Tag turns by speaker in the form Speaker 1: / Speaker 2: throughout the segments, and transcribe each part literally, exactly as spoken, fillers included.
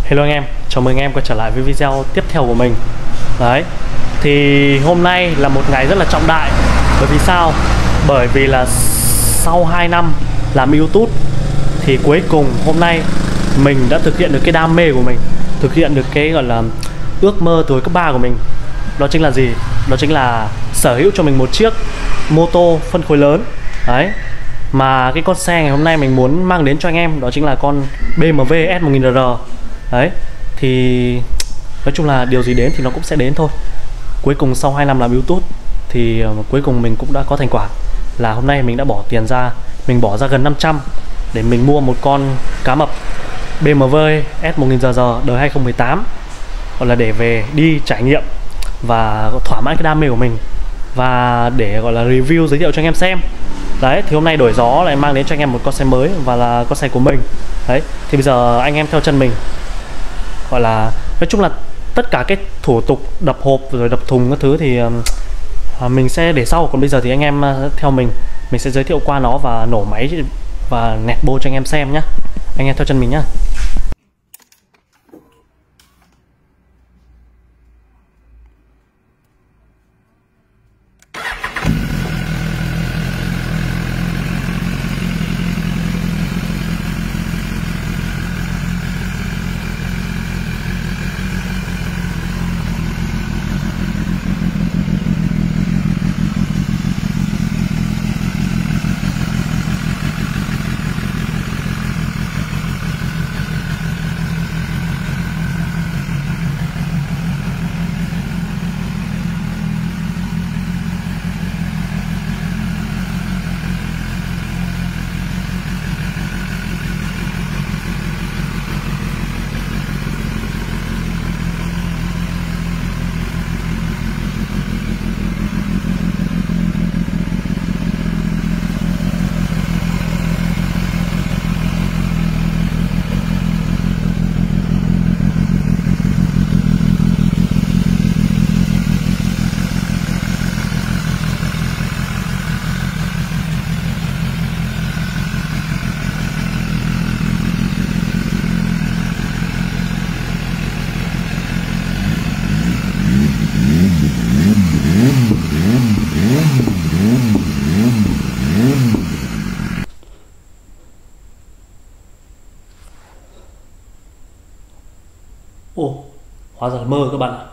Speaker 1: Hello anh em, chào mừng anh em quay trở lại với video tiếp theo của mình. Đấy, thì hôm nay là một ngày rất là trọng đại. Bởi vì sao? Bởi vì là sau hai năm làm YouTube thì cuối cùng hôm nay mình đã thực hiện được cái đam mê của mình, thực hiện được cái gọi là ước mơ tuổi cấp ba của mình. Đó chính là gì? Đó chính là sở hữu cho mình một chiếc mô tô phân khối lớn. Đấy, mà cái con xe ngày hôm nay mình muốn mang đến cho anh em đó chính là con bê em vê S một nghìn R R. Đấy, thì nói chung là điều gì đến thì nó cũng sẽ đến thôi. Cuối cùng sau hai năm làm YouTube thì uh, cuối cùng mình cũng đã có thành quả. Là hôm nay mình đã bỏ tiền ra, mình bỏ ra gần năm trăm để mình mua một con cá mập bê em vê S một nghìn R R đời hai không một tám, gọi là để về đi trải nghiệm và thỏa mãn cái đam mê của mình, và để gọi là review, giới thiệu cho anh em xem. Đấy, thì hôm nay đổi gió lại mang đến cho anh em một con xe mới và là con xe của mình. Đấy, thì bây giờ anh em theo chân mình, gọi là nói chung là tất cả cái thủ tục đập hộp rồi đập thùng các thứ thì uh, mình sẽ để sau. Còn bây giờ thì anh em uh, theo mình, mình sẽ giới thiệu qua nó và nổ máy và nẹt bô cho anh em xem nhá. Anh em theo chân mình nhá. Ồ, hóa ra là mơ các bạn ạ.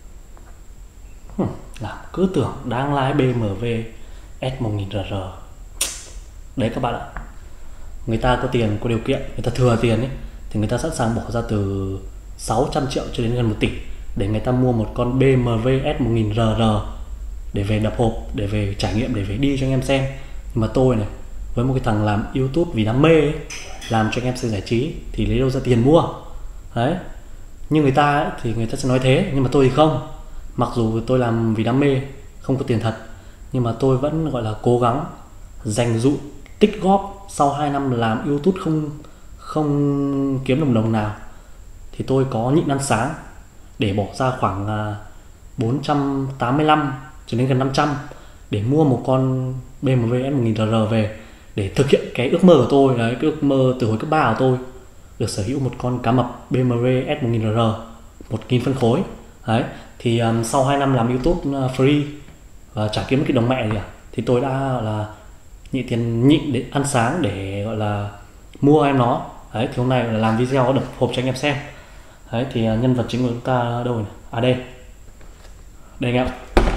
Speaker 1: Hừm, làm cứ tưởng đang lái bê em vê S một nghìn R R. Đấy các bạn ạ, người ta có tiền, có điều kiện, người ta thừa tiền ấy, thì người ta sẵn sàng bỏ ra từ sáu trăm triệu cho đến gần một tỷ để người ta mua một con bê em vê S một nghìn R R để về đập hộp, để về trải nghiệm, để về đi cho anh em xem. Nhưng mà tôi này, với một cái thằng làm YouTube vì đam mê ấy, làm cho anh em xem giải trí, thì lấy đâu ra tiền mua. Đấy, nhưng người ta ấy, thì người ta sẽ nói thế, nhưng mà tôi thì không. Mặc dù tôi làm vì đam mê, không có tiền thật, nhưng mà tôi vẫn gọi là cố gắng dành dụm tích góp. Sau hai năm làm YouTube không không kiếm đồng đồng nào thì tôi có nhịn ăn sáng để bỏ ra khoảng bốn trăm tám mươi lăm cho đến gần năm trăm để mua một con bê em vê S một nghìn R R về, để thực hiện cái ước mơ của tôi. Đấy, cái ước mơ từ hồi cấp ba của tôi, được sở hữu một con cá mập bê em vê S một nghìn R R một nghìn phân khối. Đấy, thì um, sau hai năm làm YouTube uh, free và chả kiếm cái đồng mẹ gì à, thì tôi đã là nhịn tiền, nhịn để ăn sáng để gọi là mua em nó. Đấy, thì hôm nay là làm video đập hộp cho anh em xem. Đấy, thì uh, nhân vật chính của chúng ta đâu nhỉ? À đây, đây anh em.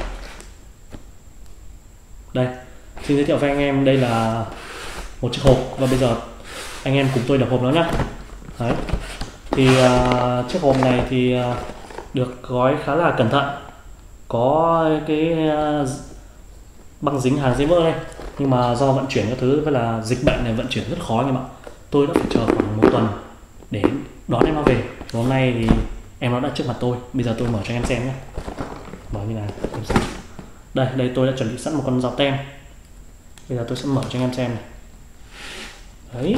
Speaker 1: Đây, xin giới thiệu với anh em, đây là một chiếc hộp và bây giờ anh em cùng tôi đập hộp nó nhé. Đấy, thì uh, chiếc hộp này thì uh, được gói khá là cẩn thận, có cái uh, băng dính hàng dễ vỡ đây, nhưng mà do vận chuyển các thứ với là dịch bệnh này, vận chuyển rất khó anh em ạ. Tôi đã phải chờ khoảng một tuần để đón em nó về. Và hôm nay thì em nó đã trước mặt tôi, bây giờ tôi mở cho anh em xem nhé. Mở như này, đây đây tôi đã chuẩn bị sẵn một con dao tem, bây giờ tôi sẽ mở cho anh em xem này. Đấy,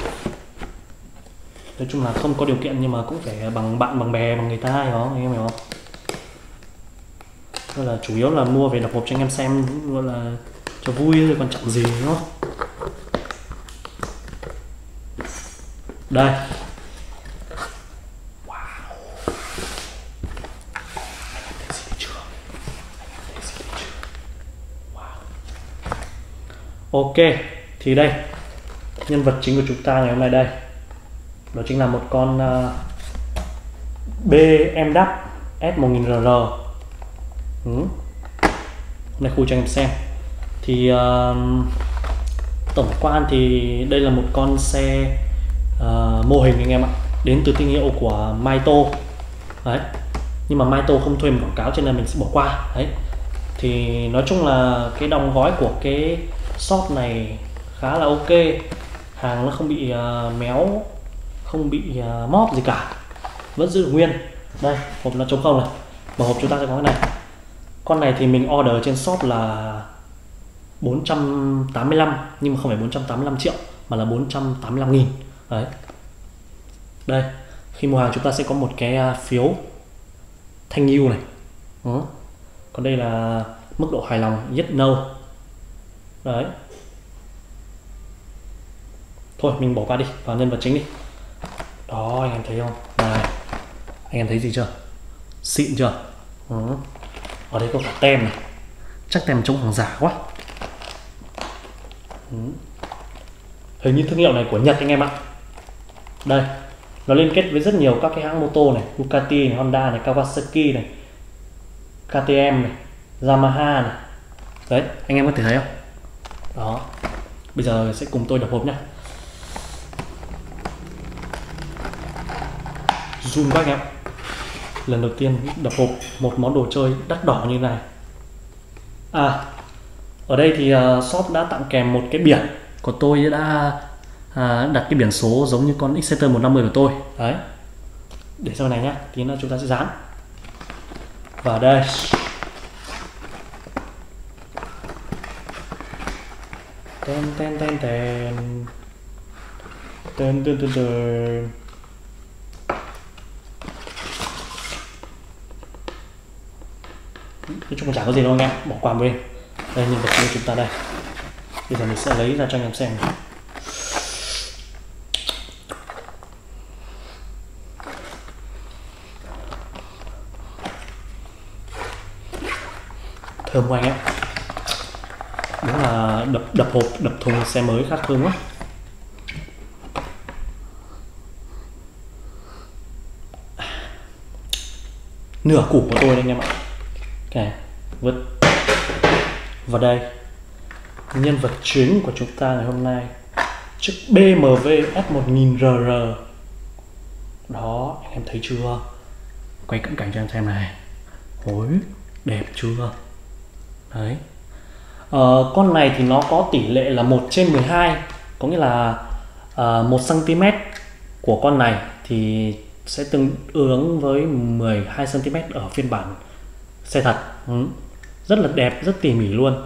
Speaker 1: nói chung là không có điều kiện nhưng mà cũng phải bằng bạn bằng bè bằng người ta, hiểu không anh em, hiểu không? Nên là chủ yếu là mua về đập hộp cho anh em xem, gọi là cho vui rồi quan trọng gì, đúng không? Đây, Ok, thì đây nhân vật chính của chúng ta ngày hôm nay đây, đó chính là một con uh, bê em vê S một nghìn R R. ừ. Hôm nay khui cho anh em xem. Thì uh, tổng quan thì đây là một con xe uh, mô hình anh em ạ, đến từ thương hiệu của Maito đấy, nhưng mà Maito không thuê mình quảng cáo cho nên mình sẽ bỏ qua đấy. Thì nói chung là cái đóng gói của cái shop này khá là ok, hàng nó không bị uh, méo, không bị uh, móp gì cả, vẫn giữ được nguyên. Đây, hộp nó trống không này, mở hộp chúng ta sẽ có cái này. Con này thì mình order trên shop là bốn trăm tám mươi lăm, nhưng mà không phải bốn trăm tám mươi lăm triệu mà là bốn trăm tám mươi lăm nghìn đấy. Đây, khi mua hàng chúng ta sẽ có một cái phiếu thank you này. ừ. Còn đây là mức độ hài lòng yes no đấy. Thôi mình bỏ qua đi, vào nhân vật chính đi. Đó, anh em thấy không này, anh em thấy gì chưa, xịn chưa. ừ. Ở đây có cả tem này, chắc tem chống hàng giả quá. ừ. Hình như thương hiệu này của Nhật anh em ạ. Đây, nó liên kết với rất nhiều các cái hãng mô tô này, Ducati này, Honda này, Kawasaki này, ca tê em này, Yamaha này. Đấy, anh em có thể thấy không? Đó. Bây giờ sẽ cùng tôi đập hộp nhé. Zoom các anh em. Lần đầu tiên đập hộp một món đồ chơi đắt đỏ như này. À, ở đây thì uh, shop đã tặng kèm một cái biển của tôi, đã uh, đặt cái biển số giống như con Exciter một năm mươi của tôi. Đấy. Để sau này nhá, tí nữa chúng ta sẽ dán. Và đây. Ten ten ten ten. Ten ten ten ten. Nói chung là chẳng có gì đâu anh em, bỏ qua một bên. Đây, nhân vật của chúng ta đây. Bây giờ mình sẽ lấy ra cho anh em xem. Thơm quá anh em. Đúng là đập đập hộp, đập thùng xe mới khác thơm quá. Nửa củ của tôi đây anh em ạ. Okay, vứt. Và đây, nhân vật chính của chúng ta ngày hôm nay, chiếc bê em vê S một nghìn R R. Đó, anh em thấy chưa? Quay cận cảnh cho em xem này. Ôi, đẹp chưa? Đấy. Ờ, con này thì nó có tỷ lệ là một trên mười hai, có nghĩa là uh, một xăng-ti-mét của con này thì sẽ tương ứng với mười hai xăng-ti-mét ở phiên bản xe thật. ừ. Rất là đẹp, rất tỉ mỉ luôn.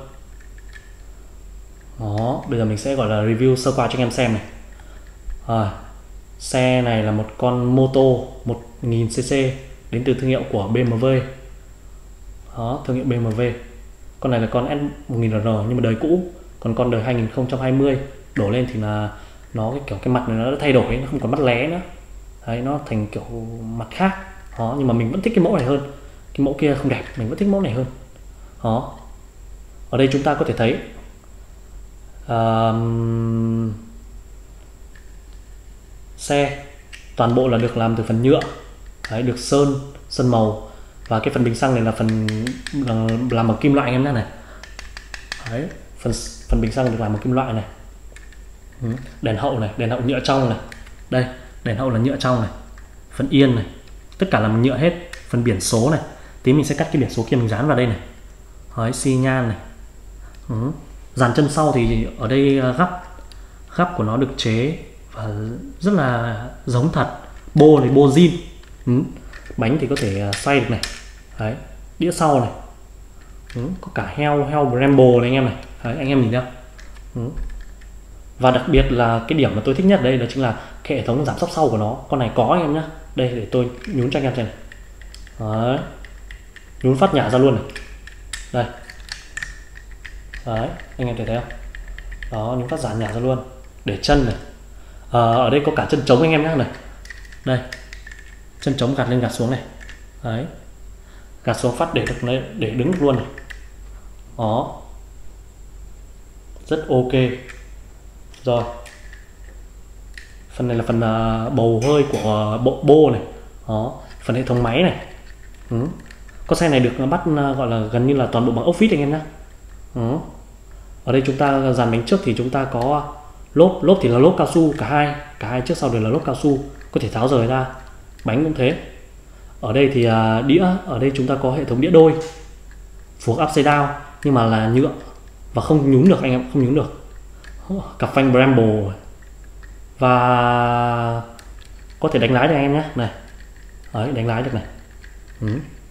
Speaker 1: Đó, bây giờ mình sẽ gọi là review sơ qua cho anh em xem này. À, xe này là một con mô tô một nghìn xê xê đến từ thương hiệu của bê em vê. Đó, thương hiệu bê em vê. Con này là con S một nghìn R R nhưng mà đời cũ, còn con đời hai nghìn không trăm hai mươi đổ lên thì là nó cái kiểu cái mặt này nó đã thay đổi, nó không còn mắt lé nữa. Đấy, nó thành kiểu mặt khác. Đó, nhưng mà mình vẫn thích cái mẫu này hơn. Cái mẫu kia không đẹp, mình vẫn thích mẫu này hơn. Đó. Ở đây chúng ta có thể thấy uh, xe toàn bộ là được làm từ phần nhựa. Đấy, được sơn, sơn màu. Và cái phần bình xăng này là phần làm bằng kim loại anh em nhé này. Đấy, phần phần bình xăng được làm bằng kim loại này. Đèn hậu này, đèn hậu nhựa trong này. Đây, đèn hậu là nhựa trong này. Phần yên này, tất cả là nhựa hết. Phần biển số này, tí mình sẽ cắt cái biển số kia mình dán vào đây này. Đấy, xi nhan này. ừ. Dàn chân sau thì ở đây gắp gắp của nó được chế và rất là giống thật. Bô này, bô zin. ừ. Bánh thì có thể xoay được này. Đấy, đĩa sau này. ừ. Có cả heo heo Brembo này anh em này. Đấy, anh em nhìn thấy không? ừ. Và đặc biệt là cái điểm mà tôi thích nhất ở đây đó chính là cái hệ thống giảm sóc sau của nó. Con này có anh em nhé. Đây, để tôi nhún cho anh em xem này. Đấy, nhún phát nhả ra luôn này. Đây. Đấy, anh em thấy thấy không? Đó, nhún phát giả nhả ra luôn. Để chân này. à, Ở đây có cả chân trống anh em nhé này. Đây, chân trống gạt lên gạt xuống này. Đấy, gạt xuống phát để được để đứng được luôn này. Đó, rất rất ok. Rồi, phần này là phần uh, bầu hơi của bộ bô này. Đó, phần hệ thống máy này. Ừ. Con xe này được bắt uh, gọi là gần như là toàn bộ bằng ốc vít anh em nhé. Ừ. Ở đây chúng ta dàn bánh trước thì chúng ta có lốp, lốp thì là lốp cao su, cả hai, cả hai trước sau đều là lốp cao su, có thể tháo rời ra. Bánh cũng thế. Ở đây thì uh, đĩa, ở đây chúng ta có hệ thống đĩa đôi, phuộc upside down nhưng mà là nhựa và không nhúng được anh em, không nhúng được. Cặp phanh Brembo và có thể đánh lái được anh em nhé, này. Đấy, đánh lái được này. Ừ.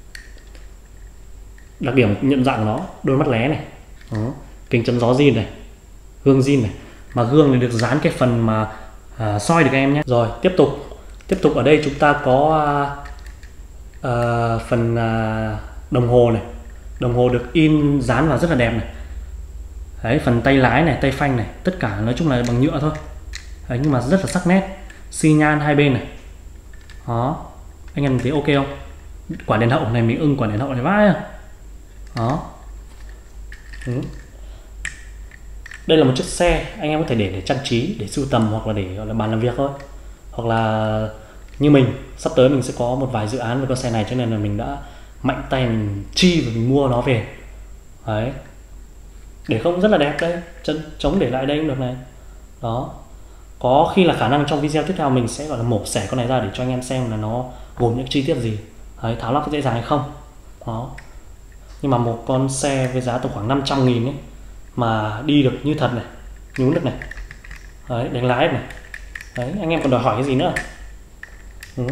Speaker 1: Đặc điểm nhận dạng của nó, đôi mắt lé này. Đó. Kính chắn gió zin này, gương zin này, mà gương này được dán cái phần mà à, soi được anh em nhé. Rồi tiếp tục, tiếp tục ở đây chúng ta có à, à, phần à, đồng hồ này, đồng hồ được in dán vào rất là đẹp này. Đấy, phần tay lái này, tay phanh này, tất cả nói chung là bằng nhựa thôi. Đấy, nhưng mà rất là sắc nét, xi nhan hai bên này. Đó, anh em thấy ok không? Quả đèn hậu này mình ưng quả đèn hậu này vãi à. Đó. Ừ. Đây là một chiếc xe anh em có thể để để trang trí, để sưu tầm hoặc là để gọi là bàn làm việc thôi. Hoặc là như mình, sắp tới mình sẽ có một vài dự án về con xe này cho nên là mình đã mạnh tay mình chi và mình mua nó về. Đấy. Để không rất là đẹp đây, chân chống để lại đây cũng được này. Đó. Có khi là khả năng trong video tiếp theo mình sẽ gọi là mổ xẻ con này ra để cho anh em xem là nó gồm những chi tiết gì. Đấy, tháo lắp có dễ dàng hay không. Đó. Nhưng mà một con xe với giá tầm khoảng năm trăm nghìn ấy mà đi được như thật này, nhún được này. Đấy, đánh lái này. Đấy, anh em còn đòi hỏi cái gì nữa. Ừ.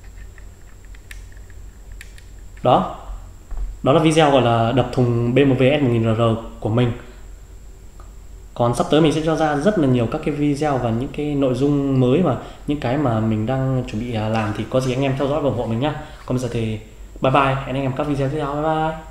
Speaker 1: Đó. Đó là video gọi là đập thùng bê em vê S một nghìn R R của mình. Còn sắp tới mình sẽ cho ra rất là nhiều các cái video và những cái nội dung mới và những cái mà mình đang chuẩn bị làm, thì có gì anh em theo dõi và ủng hộ mình nhá. Còn bây giờ thì bye bye, hẹn anh em các video tiếp theo, bye bye.